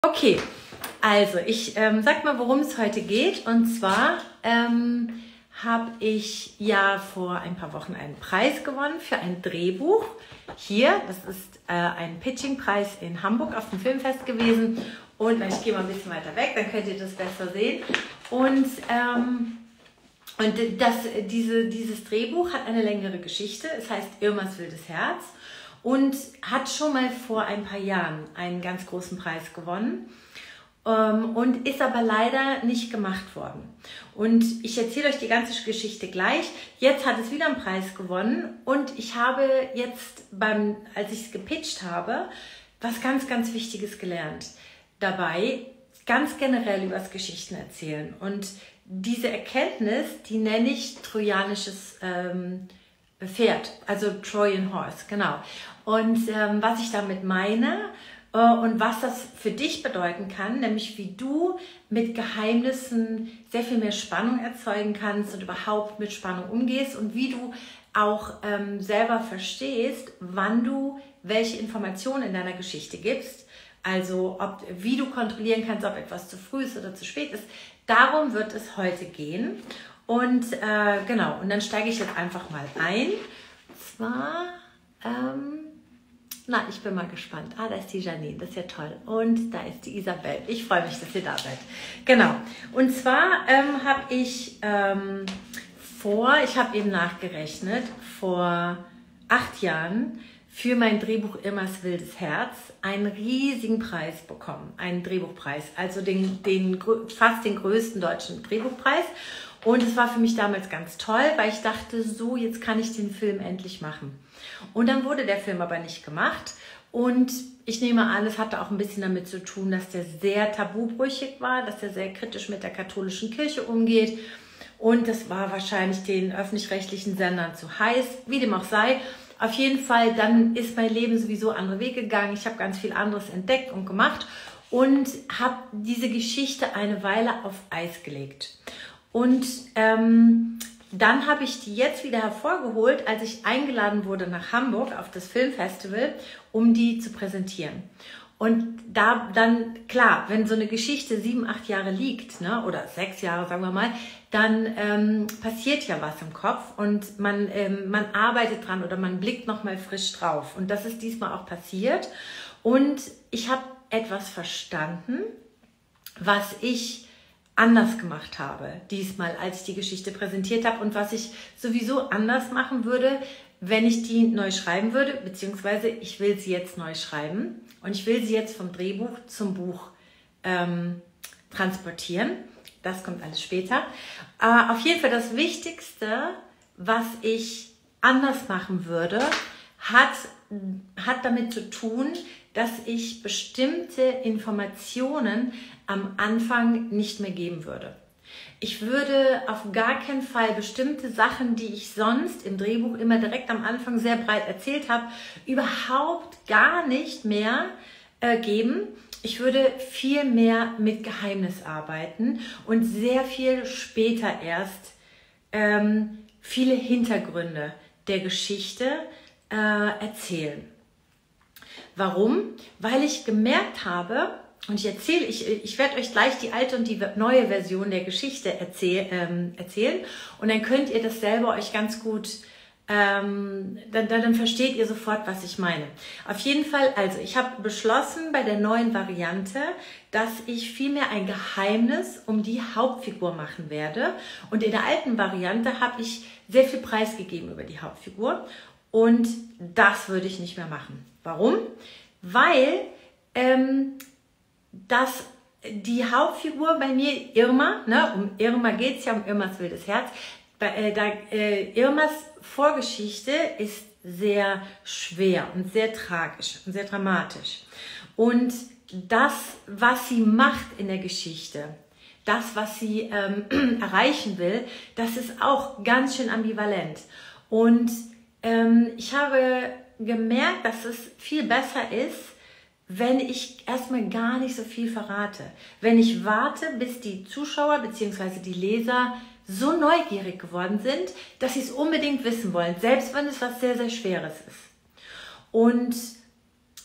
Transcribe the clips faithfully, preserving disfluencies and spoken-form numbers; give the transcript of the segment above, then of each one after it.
Okay, also ich ähm, sag mal, worum es heute geht. Und zwar ähm, habe ich ja vor ein paar Wochen einen Preis gewonnen für ein Drehbuch. Hier, das ist äh, ein Pitching-Preis in Hamburg auf dem Filmfest gewesen. Und ich gehe mal ein bisschen weiter weg, dann könnt ihr das besser sehen. Und, ähm, und das, diese, dieses Drehbuch hat eine längere Geschichte. Es heißt Irmas wildes Herz. Und hat schon mal vor ein paar Jahren einen ganz großen Preis gewonnen ähm, und ist aber leider nicht gemacht worden. Und ich erzähle euch die ganze Geschichte gleich. Jetzt hat es wieder einen Preis gewonnen und ich habe jetzt, beim, als ich es gepitcht habe, was ganz, ganz Wichtiges gelernt. Dabei ganz generell über das Geschichten erzählen. Und diese Erkenntnis, die nenne ich trojanisches ähm, Pferd, also Trojan Horse, genau. Und ähm, was ich damit meine äh, und was das für dich bedeuten kann, nämlich wie du mit Geheimnissen sehr viel mehr Spannung erzeugen kannst und überhaupt mit Spannung umgehst und wie du auch ähm, selber verstehst, wann du welche Informationen in deiner Geschichte gibst, also ob, wie du kontrollieren kannst, ob etwas zu früh ist oder zu spät ist. Darum wird es heute gehen. Und äh, genau, und dann steige ich jetzt einfach mal ein. Und zwar, ähm, na, ich bin mal gespannt. Ah, da ist die Janine, das ist ja toll. Und da ist die Isabel. Ich freue mich, dass ihr da seid. Genau, und zwar ähm, habe ich ähm, vor, ich habe eben nachgerechnet, vor acht Jahren für mein Drehbuch Irmas wildes Herz einen riesigen Preis bekommen. Einen Drehbuchpreis, also den, den, fast den größten deutschen Drehbuchpreis. Und es war für mich damals ganz toll, weil ich dachte, so, jetzt kann ich den Film endlich machen. Und dann wurde der Film aber nicht gemacht. Und ich nehme an, es hatte auch ein bisschen damit zu tun, dass der sehr tabubrüchig war, dass er sehr kritisch mit der katholischen Kirche umgeht. Und das war wahrscheinlich den öffentlich-rechtlichen Sendern zu heiß, wie dem auch sei. Auf jeden Fall, dann ist mein Leben sowieso andere Wege gegangen. Ich habe ganz viel anderes entdeckt und gemacht und habe diese Geschichte eine Weile auf Eis gelegt. Und ähm, dann habe ich die jetzt wieder hervorgeholt, als ich eingeladen wurde nach Hamburg auf das Filmfestival, um die zu präsentieren. Und da dann, klar, wenn so eine Geschichte sieben, acht Jahre liegt, ne, oder sechs Jahre, sagen wir mal, dann ähm, passiert ja was im Kopf und man, ähm, man arbeitet dran oder man blickt nochmal frisch drauf. Und das ist diesmal auch passiert. Und ich habe etwas verstanden, was ich anders gemacht habe, diesmal, als ich die Geschichte präsentiert habe und was ich sowieso anders machen würde, wenn ich die neu schreiben würde, beziehungsweise ich will sie jetzt neu schreiben und ich will sie jetzt vom Drehbuch zum Buch ähm, transportieren. Das kommt alles später. Aber auf jeden Fall das Wichtigste, was ich anders machen würde, hat, hat damit zu tun, dass ich bestimmte Informationen am Anfang nicht mehr geben würde. Ich würde auf gar keinen Fall bestimmte Sachen, die ich sonst im Drehbuch immer direkt am Anfang sehr breit erzählt habe, überhaupt gar nicht mehr äh, geben. Ich würde viel mehr mit Geheimnis arbeiten und sehr viel später erst ähm, viele Hintergründe der Geschichte äh, erzählen. Warum? Weil ich gemerkt habe, und ich erzähle, ich, ich werde euch gleich die alte und die neue Version der Geschichte erzähl, ähm, erzählen und dann könnt ihr das selber euch ganz gut, ähm, dann, dann versteht ihr sofort, was ich meine. Auf jeden Fall, also ich habe beschlossen bei der neuen Variante, dass ich vielmehr ein Geheimnis um die Hauptfigur machen werde und in der alten Variante habe ich sehr viel preisgegeben über die Hauptfigur und das würde ich nicht mehr machen. Warum? Weil ähm, dass die Hauptfigur bei mir, Irma, ne, um Irma geht es ja, um Irmas wildes Herz, bei, äh, da, äh, Irmas Vorgeschichte ist sehr schwer und sehr tragisch und sehr dramatisch. Und das, was sie macht in der Geschichte, das, was sie ähm, erreichen will, das ist auch ganz schön ambivalent. Und ähm, ich habe gemerkt, dass es viel besser ist, wenn ich erstmal gar nicht so viel verrate. Wenn ich warte, bis die Zuschauer bzw. die Leser so neugierig geworden sind, dass sie es unbedingt wissen wollen, selbst wenn es was sehr, sehr Schweres ist. Und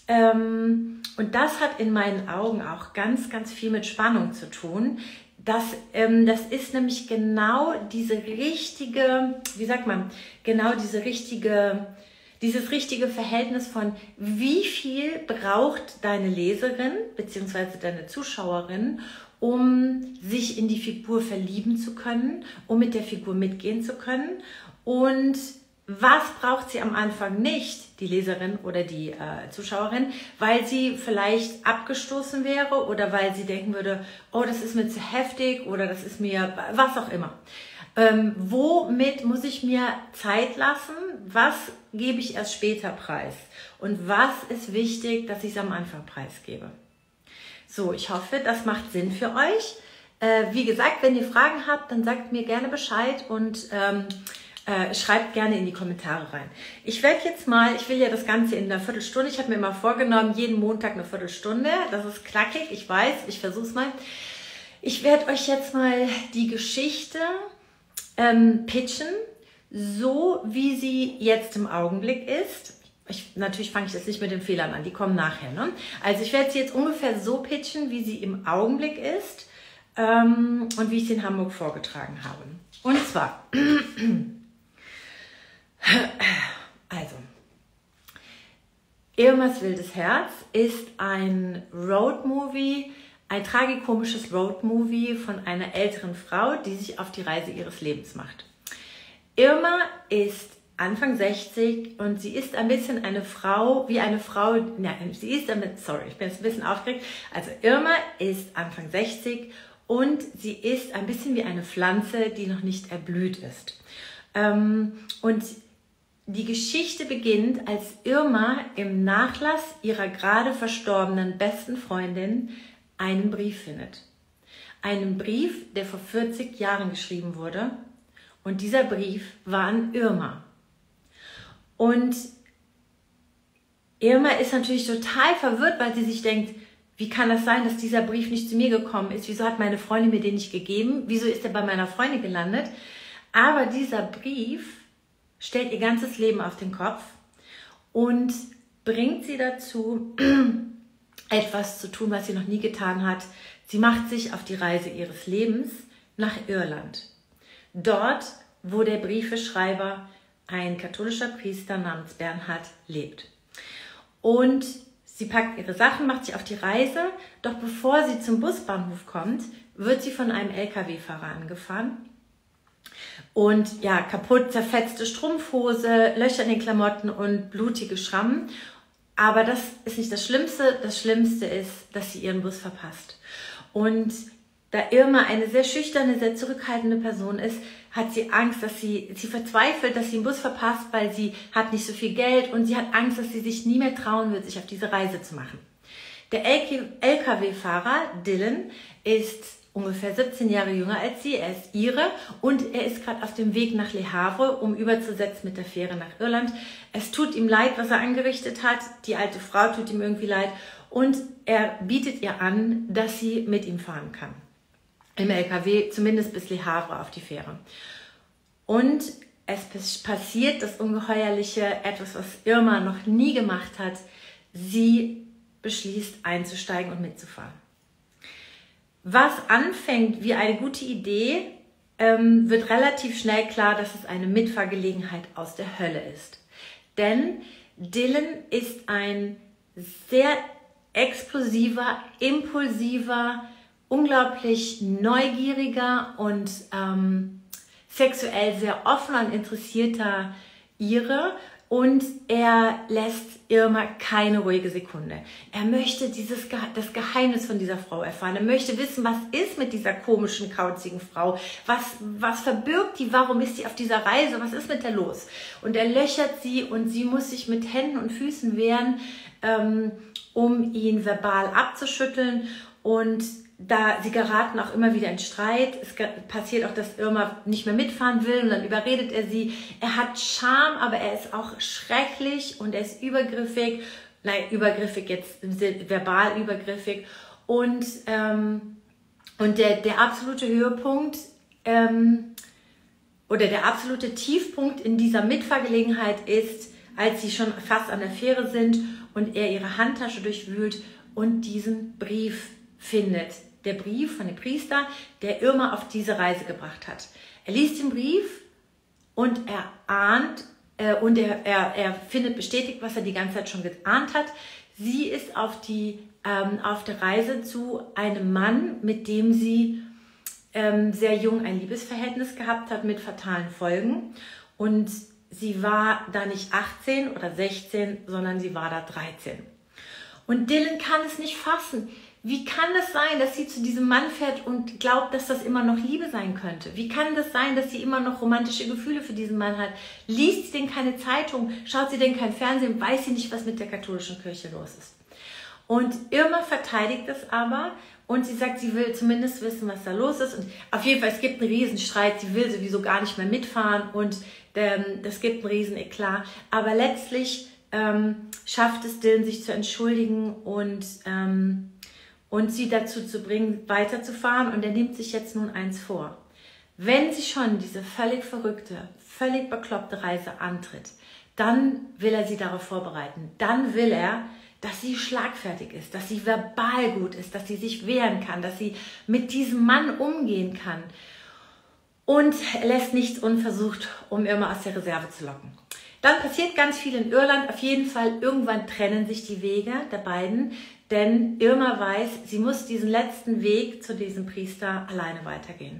Ähm, und das hat in meinen Augen auch ganz, ganz viel mit Spannung zu tun. Das, ähm, das ist nämlich genau diese richtige, wie sagt man, genau diese richtige, dieses richtige Verhältnis von, wie viel braucht deine Leserin bzw. deine Zuschauerin, um sich in die Figur verlieben zu können, um mit der Figur mitgehen zu können, und was braucht sie am Anfang nicht, die Leserin oder die äh, Zuschauerin, weil sie vielleicht abgestoßen wäre oder weil sie denken würde, oh, das ist mir zu heftig oder das ist mir, was auch immer. Ähm, womit muss ich mir Zeit lassen? Was gebe ich erst später preis? Und was ist wichtig, dass ich es am Anfang preisgebe? So, ich hoffe, das macht Sinn für euch. Äh, wie gesagt, wenn ihr Fragen habt, dann sagt mir gerne Bescheid und ähm, Äh, schreibt gerne in die Kommentare rein. Ich werde jetzt mal, ich will ja das Ganze in einer Viertelstunde, ich habe mir mal vorgenommen, jeden Montag eine Viertelstunde, das ist knackig, ich weiß, ich versuche es mal. Ich werde euch jetzt mal die Geschichte ähm, pitchen, so wie sie jetzt im Augenblick ist. Ich, natürlich fange ich jetzt nicht mit den Fehlern an, die kommen nachher. Ne? Also ich werde sie jetzt ungefähr so pitchen, wie sie im Augenblick ist ähm, und wie ich sie in Hamburg vorgetragen habe. Und zwar... Also, Irmas wildes Herz ist ein Roadmovie, ein tragikomisches Roadmovie von einer älteren Frau, die sich auf die Reise ihres Lebens macht. Irma ist Anfang sechzig und sie ist ein bisschen eine Frau, wie eine Frau, nein, sie ist damit, sorry, ich bin jetzt ein bisschen aufgeregt. Also Irma ist Anfang sechzig und sie ist ein bisschen wie eine Pflanze, die noch nicht erblüht ist. Und die Geschichte beginnt, als Irma im Nachlass ihrer gerade verstorbenen besten Freundin einen Brief findet. Einen Brief, der vor vierzig Jahren geschrieben wurde. Und dieser Brief war an Irma. Und Irma ist natürlich total verwirrt, weil sie sich denkt, wie kann das sein, dass dieser Brief nicht zu mir gekommen ist? Wieso hat meine Freundin mir den nicht gegeben? Wieso ist er bei meiner Freundin gelandet? Aber dieser Brief stellt ihr ganzes Leben auf den Kopf und bringt sie dazu, etwas zu tun, was sie noch nie getan hat. Sie macht sich auf die Reise ihres Lebens nach Irland. Dort, wo der Briefeschreiber, ein katholischer Priester namens Bernhard, lebt. Und sie packt ihre Sachen, macht sich auf die Reise, doch bevor sie zum Busbahnhof kommt, wird sie von einem L K W-Fahrer angefahren. Und ja, kaputt, zerfetzte Strumpfhose, Löcher in den Klamotten und blutige Schrammen. Aber das ist nicht das Schlimmste. Das Schlimmste ist, dass sie ihren Bus verpasst. Und da Irma eine sehr schüchterne, sehr zurückhaltende Person ist, hat sie Angst, dass sie, sie verzweifelt, dass sie den Bus verpasst, weil sie hat nicht so viel Geld und sie hat Angst, dass sie sich nie mehr trauen wird, sich auf diese Reise zu machen. Der L K W-Fahrer Dylan ist ungefähr siebzehn Jahre jünger als sie, er ist Ire und er ist gerade auf dem Weg nach Le Havre, um überzusetzen mit der Fähre nach Irland. Es tut ihm leid, was er angerichtet hat, die alte Frau tut ihm irgendwie leid und er bietet ihr an, dass sie mit ihm fahren kann. Im L K W, zumindest bis Le Havre auf die Fähre. Und es passiert das Ungeheuerliche, etwas, was Irma noch nie gemacht hat. Sie beschließt einzusteigen und mitzufahren. Was anfängt wie eine gute Idee, ähm, wird relativ schnell klar, dass es eine Mitfahrgelegenheit aus der Hölle ist. Denn Dylan ist ein sehr explosiver, impulsiver, unglaublich neugieriger und ähm, sexuell sehr offener und interessierter Ire. Und er lässt Irma keine ruhige Sekunde. Er möchte dieses, das Geheimnis von dieser Frau erfahren. Er möchte wissen, was ist mit dieser komischen, kauzigen Frau? Was, was verbirgt die? Warum ist sie auf dieser Reise? Was ist mit der los? Und er löchert sie und sie muss sich mit Händen und Füßen wehren, ähm, um ihn verbal abzuschütteln. Und da sie geraten auch immer wieder in Streit. Es passiert auch, dass Irma nicht mehr mitfahren will und dann überredet er sie. Er hat Charme, aber er ist auch schrecklich und er ist übergriffig. Nein, übergriffig jetzt, verbal übergriffig. Und, ähm, und der, der absolute Höhepunkt ähm, oder der absolute Tiefpunkt in dieser Mitfahrgelegenheit ist, als sie schon fast an der Fähre sind und er ihre Handtasche durchwühlt und diesen Brief findet. Der Brief von dem Priester, der Irma auf diese Reise gebracht hat. Er liest den Brief und er ahnt äh, und er, er, er findet bestätigt, was er die ganze Zeit schon geahnt hat. Sie ist auf, die, ähm, auf der Reise zu einem Mann, mit dem sie ähm, sehr jung ein Liebesverhältnis gehabt hat mit fatalen Folgen. Und sie war da nicht achtzehn oder sechzehn, sondern sie war da dreizehn. Und Dylan kann es nicht fassen. Wie kann es sein, dass sie zu diesem Mann fährt und glaubt, dass das immer noch Liebe sein könnte? Wie kann das sein, dass sie immer noch romantische Gefühle für diesen Mann hat? Liest sie denn keine Zeitung? Schaut sie denn kein Fernsehen? Weiß sie nicht, was mit der katholischen Kirche los ist? Und Irma verteidigt es aber und sie sagt, sie will zumindest wissen, was da los ist. Und auf jeden Fall, es gibt einen Riesenstreit. Sie will sowieso gar nicht mehr mitfahren und ähm, das gibt einen Rieseneklat. Aber letztlich ähm, schafft es Dylan, sich zu entschuldigen und... Ähm, und sie dazu zu bringen, weiterzufahren. Und er nimmt sich jetzt nun eins vor. Wenn sie schon diese völlig verrückte, völlig bekloppte Reise antritt, dann will er sie darauf vorbereiten. Dann will er, dass sie schlagfertig ist, dass sie verbal gut ist, dass sie sich wehren kann, dass sie mit diesem Mann umgehen kann. Und er lässt nichts unversucht, um Irma aus der Reserve zu locken. Dann passiert ganz viel in Irland. Auf jeden Fall, irgendwann trennen sich die Wege der beiden. Denn Irma weiß, sie muss diesen letzten Weg zu diesem Priester alleine weitergehen.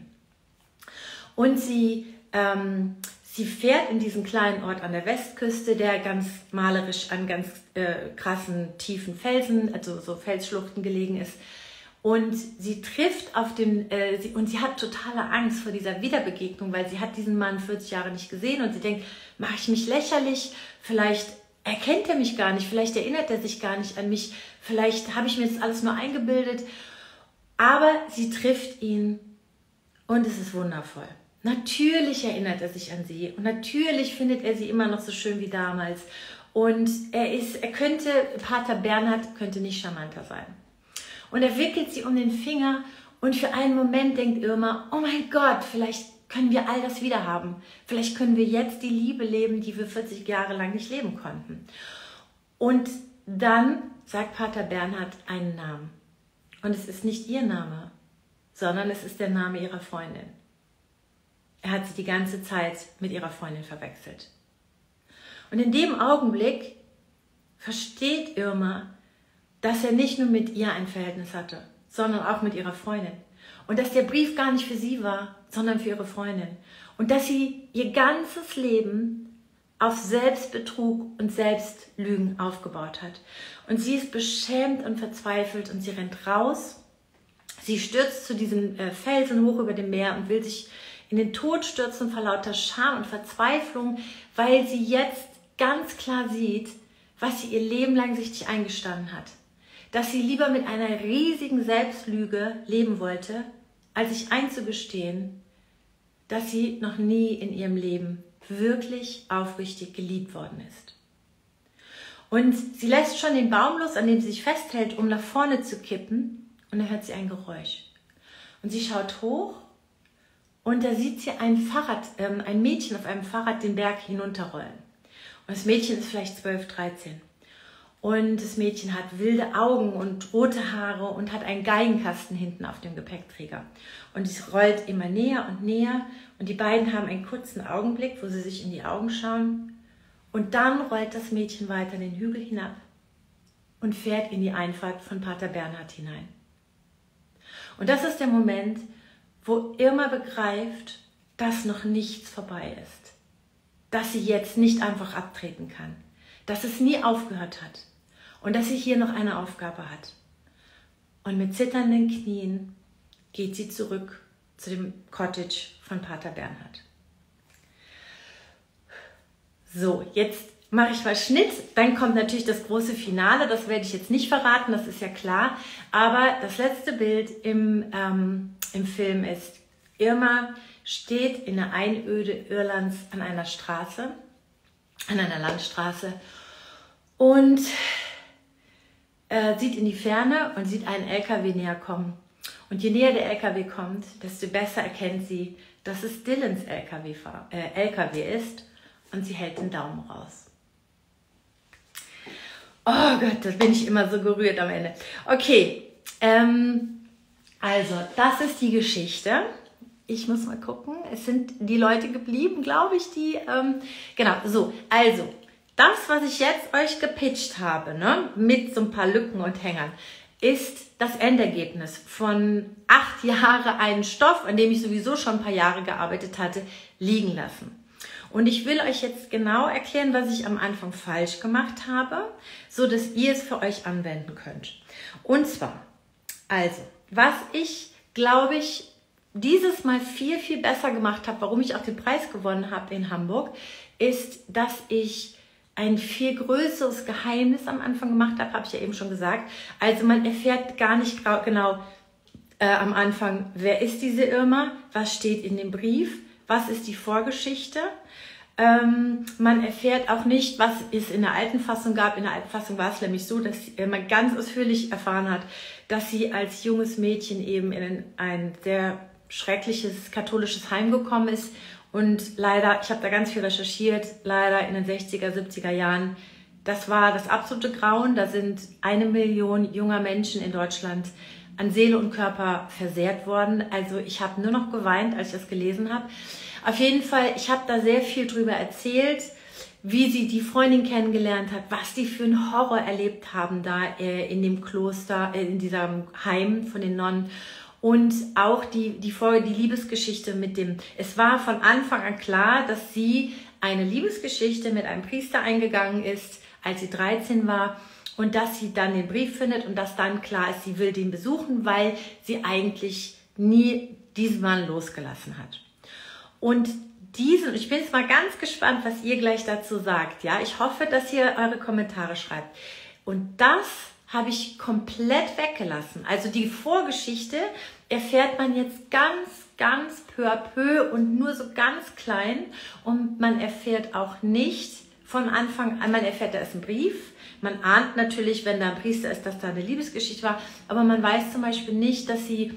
Und sie, ähm, sie fährt in diesen kleinen Ort an der Westküste, der ganz malerisch an ganz äh, krassen, tiefen Felsen, also so Felsschluchten gelegen ist. Und sie trifft auf den, äh, sie, und sie hat totale Angst vor dieser Wiederbegegnung, weil sie hat diesen Mann vierzig Jahre nicht gesehen und sie denkt, mache ich mich lächerlich, vielleicht erkennt er mich gar nicht, vielleicht erinnert er sich gar nicht an mich, vielleicht habe ich mir das alles nur eingebildet. Aber sie trifft ihn und es ist wundervoll. Natürlich erinnert er sich an sie und natürlich findet er sie immer noch so schön wie damals. Und er ist, er könnte, Pater Bernhard könnte nicht charmanter sein. Und er wickelt sie um den Finger und für einen Moment denkt Irma, oh mein Gott, vielleicht können wir all das wieder haben. Vielleicht können wir jetzt die Liebe leben, die wir vierzig Jahre lang nicht leben konnten. Und dann sagt Pater Bernhard einen Namen. Und es ist nicht ihr Name, sondern es ist der Name ihrer Freundin. Er hat sie die ganze Zeit mit ihrer Freundin verwechselt. Und in dem Augenblick versteht Irma, dass er nicht nur mit ihr ein Verhältnis hatte, sondern auch mit ihrer Freundin. Und dass der Brief gar nicht für sie war, sondern für ihre Freundin. Und dass sie ihr ganzes Leben auf Selbstbetrug und Selbstlügen aufgebaut hat. Und sie ist beschämt und verzweifelt und sie rennt raus. Sie stürzt zu diesem äh, Felsen hoch über dem Meer und will sich in den Tod stürzen vor lauter Scham und Verzweiflung, weil sie jetzt ganz klar sieht, was sie ihr Leben lang sich eingestanden hat. Dass sie lieber mit einer riesigen Selbstlüge leben wollte, als sich einzugestehen, dass sie noch nie in ihrem Leben wirklich aufrichtig geliebt worden ist. Und sie lässt schon den Baum los, an dem sie sich festhält, um nach vorne zu kippen, und dann hört sie ein Geräusch. Und sie schaut hoch und da sieht sie ein Fahrrad, ähm, ein Mädchen auf einem Fahrrad den Berg hinunterrollen. Und das Mädchen ist vielleicht zwölf, dreizehn. Und das Mädchen hat wilde Augen und rote Haare und hat einen Geigenkasten hinten auf dem Gepäckträger. Und es rollt immer näher und näher und die beiden haben einen kurzen Augenblick, wo sie sich in die Augen schauen. Und dann rollt das Mädchen weiter den Hügel hinab und fährt in die Einfahrt von Pater Bernhard hinein. Und das ist der Moment, wo Irma begreift, dass noch nichts vorbei ist. Dass sie jetzt nicht einfach abtreten kann. Dass es nie aufgehört hat. Und dass sie hier noch eine Aufgabe hat. Und mit zitternden Knien geht sie zurück zu dem Cottage von Pater Bernhard. So, jetzt mache ich mal Schnitt. Dann kommt natürlich das große Finale. Das werde ich jetzt nicht verraten, das ist ja klar. Aber das letzte Bild im, ähm, im Film ist, Irma steht in der Einöde Irlands an einer Straße, an einer Landstraße und äh, sieht in die Ferne und sieht einen L K W näher kommen. Und je näher der L K W kommt, desto besser erkennt sie, dass es Dylans L K W, äh, L K W ist, und sie hält den Daumen raus. Oh Gott, da bin ich immer so gerührt am Ende. Okay, ähm, also das ist die Geschichte. Ich muss mal gucken, es sind die Leute geblieben, glaube ich, die, ähm, genau, so, also, das, was ich jetzt euch gepitcht habe, ne, mit so ein paar Lücken und Hängern, ist das Endergebnis von acht Jahre einen Stoff, an dem ich sowieso schon ein paar Jahre gearbeitet hatte, liegen lassen. Und ich will euch jetzt genau erklären, was ich am Anfang falsch gemacht habe, so dass ihr es für euch anwenden könnt. Und zwar, also, was ich, glaube ich, dieses Mal viel, viel besser gemacht habe, warum ich auch den Preis gewonnen habe in Hamburg, ist, dass ich ein viel größeres Geheimnis am Anfang gemacht habe, habe ich ja eben schon gesagt. Also man erfährt gar nicht genau äh, am Anfang, wer ist diese Irma, was steht in dem Brief, was ist die Vorgeschichte. Ähm, man erfährt auch nicht, was es in der alten Fassung gab. In der alten Fassung war es nämlich so, dass man ganz ausführlich erfahren hat, dass sie als junges Mädchen eben in ein sehr schreckliches katholisches Heim gekommen ist. Und leider, ich habe da ganz viel recherchiert, leider in den sechziger, siebziger Jahren, das war das absolute Grauen. Da sind eine Million junger Menschen in Deutschland an Seele und Körper versehrt worden. Also ich habe nur noch geweint, als ich das gelesen habe. Auf jeden Fall, ich habe da sehr viel drüber erzählt, wie sie die Freundin kennengelernt hat, was die für einen Horror erlebt haben da äh, in dem Kloster, äh, in diesem Heim von den Nonnen. Und auch die, die Folge, die Liebesgeschichte mit dem, es war von Anfang an klar, dass sie eine Liebesgeschichte mit einem Priester eingegangen ist, als sie dreizehn war, und dass sie dann den Brief findet und dass dann klar ist, sie will den besuchen, weil sie eigentlich nie diesen Mann losgelassen hat. Und diesen, ich bin jetzt mal ganz gespannt, was ihr gleich dazu sagt. Ja, ich hoffe, dass ihr eure Kommentare schreibt. Und das habe ich komplett weggelassen. Also die Vorgeschichte erfährt man jetzt ganz, ganz peu à peu und nur so ganz klein. Und man erfährt auch nicht von Anfang an, man erfährt, da ist ein Brief. Man ahnt natürlich, wenn da ein Priester ist, dass da eine Liebesgeschichte war. Aber man weiß zum Beispiel nicht, dass sie,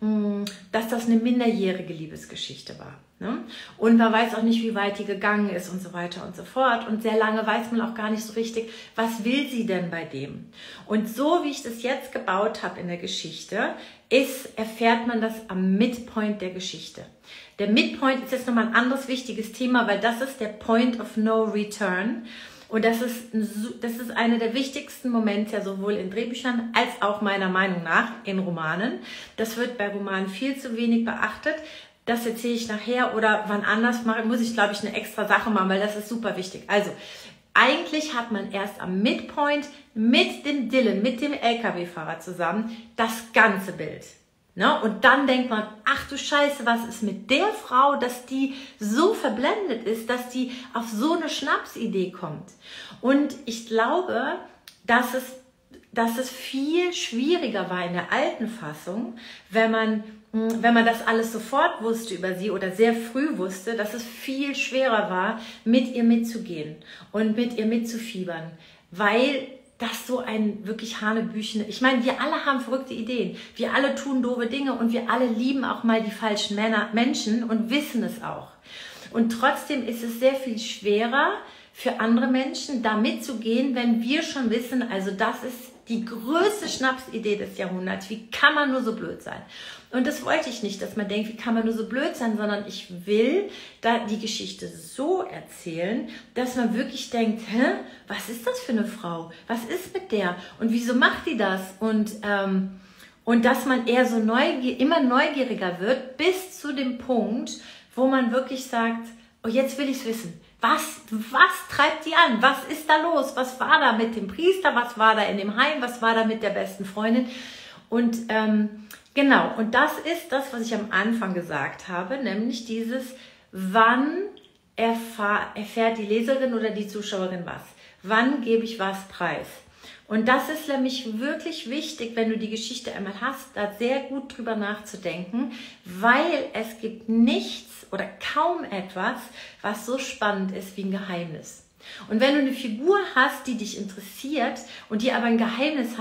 dass das eine minderjährige Liebesgeschichte war. Und man weiß auch nicht, wie weit die gegangen ist und so weiter und so fort. Und sehr lange weiß man auch gar nicht so richtig, was will sie denn bei dem? Und so wie ich das jetzt gebaut habe in der Geschichte, ist, erfährt man das am Midpoint der Geschichte. Der Midpoint ist jetzt nochmal ein anderes wichtiges Thema, weil das ist der Point of No Return. Und das ist, das ist einer der wichtigsten Momente, ja, sowohl in Drehbüchern als auch meiner Meinung nach in Romanen. Das wird bei Romanen viel zu wenig beachtet. Das erzähle ich nachher oder wann anders machen, muss ich, glaube ich, eine extra Sache machen, weil das ist super wichtig. Also, eigentlich hat man erst am Midpoint mit dem Dylan, mit dem L K W-Fahrer zusammen, das ganze Bild. Ne? Und dann denkt man, ach du Scheiße, was ist mit der Frau, dass die so verblendet ist, dass die auf so eine Schnapsidee kommt. Und ich glaube, dass es, dass es viel schwieriger war in der alten Fassung, wenn man wenn man das alles sofort wusste über sie oder sehr früh wusste, dass es viel schwerer war, mit ihr mitzugehen und mit ihr mitzufiebern, weil das so ein wirklich Hanebüchen, ich meine, wir alle haben verrückte Ideen, wir alle tun doofe Dinge und wir alle lieben auch mal die falschen Männer, Menschen und wissen es auch. Und trotzdem ist es sehr viel schwerer für andere Menschen, da mitzugehen, wenn wir schon wissen, also das ist die größte Schnapsidee des Jahrhunderts. Wie kann man nur so blöd sein? Und das wollte ich nicht, dass man denkt, wie kann man nur so blöd sein, sondern ich will da die Geschichte so erzählen, dass man wirklich denkt, hä, was ist das für eine Frau? Was ist mit der? Und wieso macht die das? Und, ähm, und dass man eher so neugier, immer neugieriger wird, bis zu dem Punkt, wo man wirklich sagt, oh, jetzt will ich es wissen. Was, was treibt die an? Was ist da los? Was war da mit dem Priester? Was war da in dem Heim? Was war da mit der besten Freundin? Und ähm, genau, und das ist das, was ich am Anfang gesagt habe, nämlich dieses, wann erfahr, erfährt die Leserin oder die Zuschauerin was? Wann gebe ich was preis? Und das ist nämlich wirklich wichtig, wenn du die Geschichte einmal hast, da sehr gut drüber nachzudenken, weil es gibt nichts oder kaum etwas, was so spannend ist wie ein Geheimnis. Und wenn du eine Figur hast, die dich interessiert und die aber ein Geheimnis hast,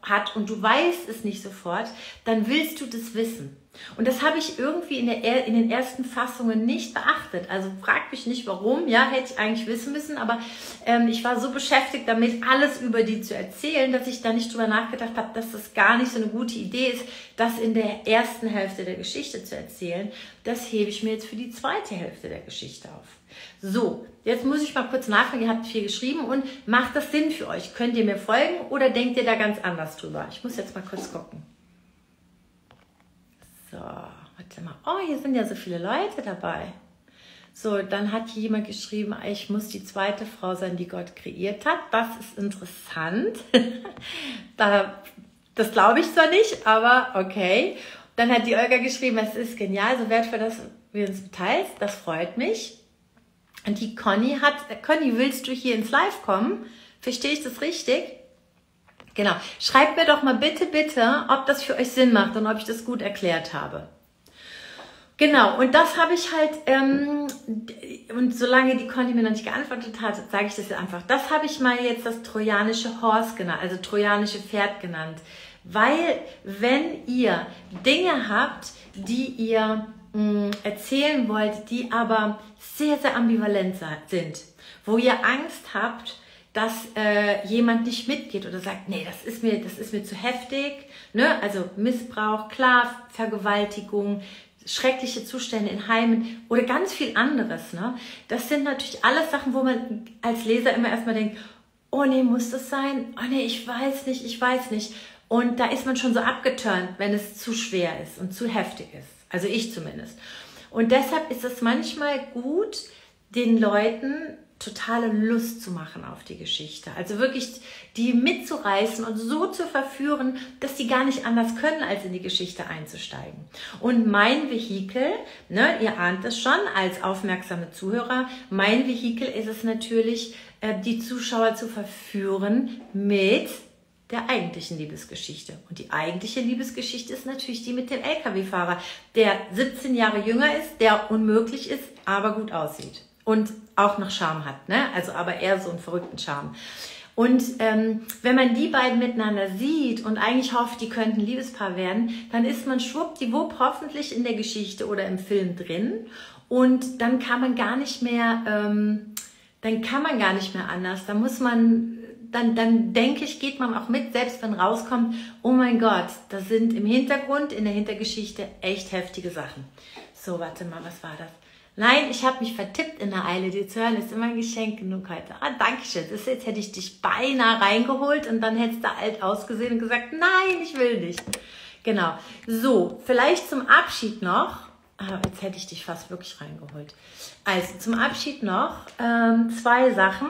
hat und du weißt es nicht sofort, dann willst du das wissen. Und das habe ich irgendwie in, der, in den ersten Fassungen nicht beachtet. Also frag mich nicht warum, ja, hätte ich eigentlich wissen müssen, aber ähm, ich war so beschäftigt damit, alles über die zu erzählen, dass ich da nicht drüber nachgedacht habe, dass das gar nicht so eine gute Idee ist, das in der ersten Hälfte der Geschichte zu erzählen. Das hebe ich mir jetzt für die zweite Hälfte der Geschichte auf. So, jetzt muss ich mal kurz nachfragen, ihr habt viel geschrieben und macht das Sinn für euch? Könnt ihr mir folgen oder denkt ihr da ganz anders drüber? Ich muss jetzt mal kurz gucken. So, warte mal. Oh, hier sind ja so viele Leute dabei. So, dann hat jemand geschrieben, ich muss die zweite Frau sein, die Gott kreiert hat. Das ist interessant. da, das glaube ich zwar nicht, aber okay. Dann hat die Olga geschrieben, es ist genial, so wertvoll, dass du uns teilst. Das freut mich. Und die Conny hat, Conny, willst du hier ins Live kommen? Verstehe ich das richtig? Genau. Schreibt mir doch mal bitte, bitte, ob das für euch Sinn macht und ob ich das gut erklärt habe. Genau. Und das habe ich halt, ähm, und solange die Conny mir noch nicht geantwortet hat, sage ich das jetzt einfach. Das habe ich mal jetzt das trojanische Horse genannt, also trojanische Pferd genannt. Weil, wenn ihr Dinge habt, die ihr mh, erzählen wollt, die aber sehr, sehr ambivalent sind, wo ihr Angst habt, dass äh, jemand nicht mitgeht oder sagt, nee, das ist mir, das ist mir zu heftig, ne? Also Missbrauch, klar, Vergewaltigung, schreckliche Zustände in Heimen oder ganz viel anderes, ne? Das sind natürlich alles Sachen, wo man als Leser immer erstmal denkt, oh nee, muss das sein? Oh nee, ich weiß nicht, ich weiß nicht. Und da ist man schon so abgeturnt, wenn es zu schwer ist und zu heftig ist. Also ich zumindest. Und deshalb ist es manchmal gut, den Leuten totale Lust zu machen auf die Geschichte. Also wirklich die mitzureißen und so zu verführen, dass die gar nicht anders können, als in die Geschichte einzusteigen. Und mein Vehikel, ne, ihr ahnt es schon, als aufmerksame Zuhörer, mein Vehikel ist es natürlich, die Zuschauer zu verführen mit der eigentlichen Liebesgeschichte. Und die eigentliche Liebesgeschichte ist natürlich die mit dem L K W-Fahrer, der siebzehn Jahre jünger ist, der unmöglich ist, aber gut aussieht. Und auch noch Charme hat, ne? Also aber eher so einen verrückten Charme. Und ähm, wenn man die beiden miteinander sieht und eigentlich hofft, die könnten ein Liebespaar werden, dann ist man schwuppdiwupp hoffentlich in der Geschichte oder im Film drin. Und dann kann man gar nicht mehr, ähm, dann kann man gar nicht mehr anders. Da muss man, dann, dann denke ich, geht man auch mit, selbst wenn rauskommt, oh mein Gott, da sind im Hintergrund, in der Hintergeschichte echt heftige Sachen. So, warte mal, was war das? Nein, ich habe mich vertippt in der Eile, dir zu hören, ist immer ein Geschenk genug heute. Ah, danke schön. Das ist, jetzt hätte ich dich beinahe reingeholt und dann hättest du alt ausgesehen und gesagt, nein, ich will nicht. Genau. So, vielleicht zum Abschied noch. Ah, jetzt hätte ich dich fast wirklich reingeholt. Also, zum Abschied noch ähm, zwei Sachen.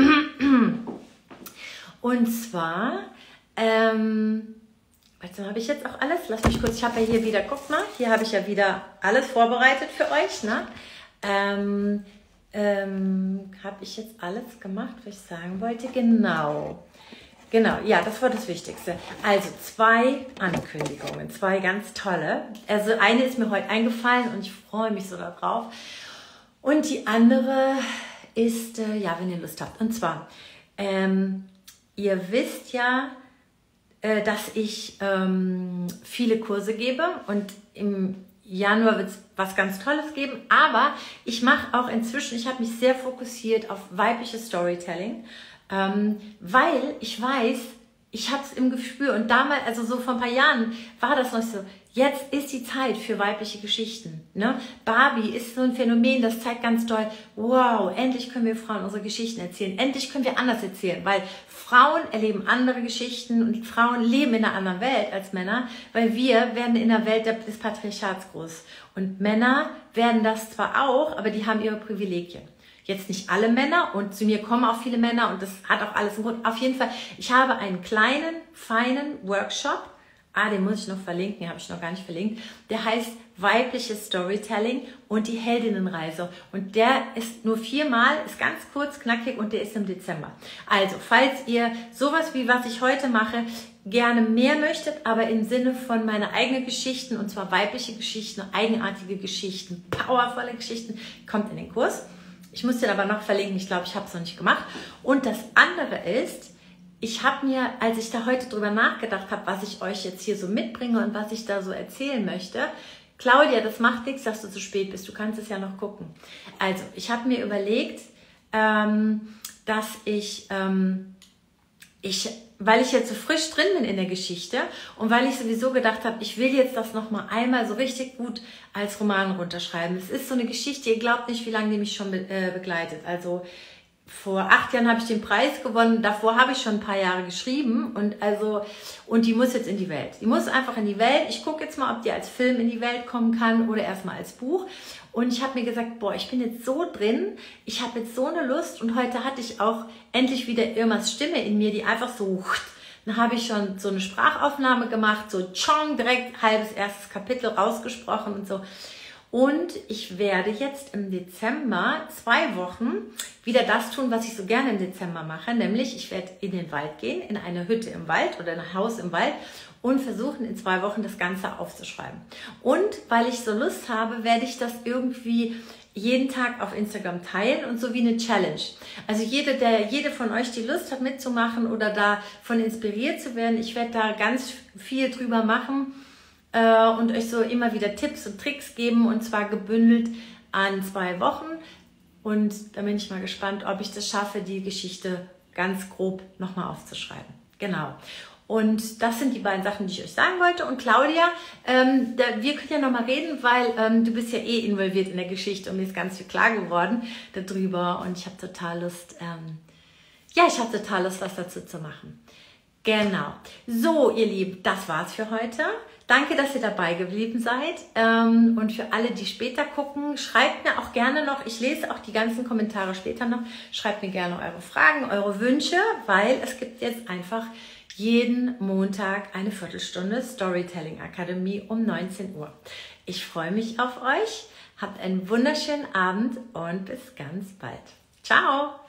Und zwar, ähm, also habe ich jetzt auch alles, lass mich kurz, ich habe ja hier wieder, guck mal, hier habe ich ja wieder alles vorbereitet für euch, ne? Ähm, ähm, habe ich jetzt alles gemacht, was ich sagen wollte? Genau, genau, ja, das war das Wichtigste. Also zwei Ankündigungen, zwei ganz tolle. Also eine ist mir heute eingefallen und ich freue mich so darauf. Und die andere ist, äh, ja, wenn ihr Lust habt, und zwar, ähm, ihr wisst ja, dass ich ähm, viele Kurse gebe und im Januar wird es was ganz Tolles geben, aber ich mache auch inzwischen, ich habe mich sehr fokussiert auf weibliches Storytelling, ähm, weil ich weiß, ich habe es im Gespür und damals, also so vor ein paar Jahren war das noch so, jetzt ist die Zeit für weibliche Geschichten. Ne? Barbie ist so ein Phänomen, das zeigt ganz doll, wow, endlich können wir Frauen unsere Geschichten erzählen, endlich können wir anders erzählen, weil Frauen erleben andere Geschichten und Frauen leben in einer anderen Welt als Männer, weil wir werden in der Welt des Patriarchats groß. Und Männer werden das zwar auch, aber die haben ihre Privilegien. Jetzt nicht alle Männer und zu mir kommen auch viele Männer und das hat auch alles einen Grund. Auf jeden Fall, ich habe einen kleinen, feinen Workshop, ah, den muss ich noch verlinken, den habe ich noch gar nicht verlinkt, der heißt weibliches Storytelling und die Heldinnenreise. Und der ist nur viermal, ist ganz kurz, knackig und der ist im Dezember. Also, falls ihr sowas wie was ich heute mache, gerne mehr möchtet, aber im Sinne von meiner eigenen Geschichten, und zwar weibliche Geschichten, eigenartige Geschichten, powervolle Geschichten, kommt in den Kurs. Ich muss den aber noch verlinken, ich glaube, ich habe es noch nicht gemacht. Und das andere ist, ich habe mir, als ich da heute drüber nachgedacht habe, was ich euch jetzt hier so mitbringe und was ich da so erzählen möchte, Claudia, das macht nichts, dass du zu spät bist, du kannst es ja noch gucken. Also, ich habe mir überlegt, ähm, dass ich, ähm, ich, weil ich jetzt so frisch drin bin in der Geschichte und weil ich sowieso gedacht habe, ich will jetzt das nochmal einmal so richtig gut als Roman runterschreiben. Es ist so eine Geschichte, ihr glaubt nicht, wie lange die mich schon be äh, begleitet. Also, vor acht Jahren habe ich den Preis gewonnen, davor habe ich schon ein paar Jahre geschrieben und also und die muss jetzt in die Welt. Die muss einfach in die Welt. Ich gucke jetzt mal, ob die als Film in die Welt kommen kann oder erstmal als Buch. Und ich habe mir gesagt, boah, ich bin jetzt so drin, ich habe jetzt so eine Lust und heute hatte ich auch endlich wieder Irmas Stimme in mir, die einfach so, dann habe ich schon so eine Sprachaufnahme gemacht, so tschong, direkt halbes erstes Kapitel rausgesprochen und so. Und ich werde jetzt im Dezember zwei Wochen wieder das tun, was ich so gerne im Dezember mache, nämlich ich werde in den Wald gehen, in eine Hütte im Wald oder ein Haus im Wald und versuchen in zwei Wochen das Ganze aufzuschreiben. Und weil ich so Lust habe, werde ich das irgendwie jeden Tag auf Instagram teilen und so wie eine Challenge. Also jede, der, jede von euch, die Lust hat mitzumachen oder davon inspiriert zu werden, ich werde da ganz viel drüber machen und euch so immer wieder Tipps und Tricks geben und zwar gebündelt an zwei Wochen und da bin ich mal gespannt, ob ich das schaffe, die Geschichte ganz grob nochmal aufzuschreiben. Genau. Und das sind die beiden Sachen, die ich euch sagen wollte. Und Claudia, ähm, da, wir können ja nochmal reden, weil ähm, du bist ja eh involviert in der Geschichte und mir ist ganz viel klar geworden darüber und ich habe total Lust, ähm, ja, ich habe total Lust, was dazu zu machen. Genau. So, ihr Lieben, das war's für heute. Danke, dass ihr dabei geblieben seid. Ähm, und für alle, die später gucken, schreibt mir auch gerne noch, ich lese auch die ganzen Kommentare später noch, schreibt mir gerne eure Fragen, eure Wünsche, weil es gibt jetzt einfach jeden Montag eine Viertelstunde Storytelling Akademie um neunzehn Uhr. Ich freue mich auf euch. Habt einen wunderschönen Abend und bis ganz bald. Ciao!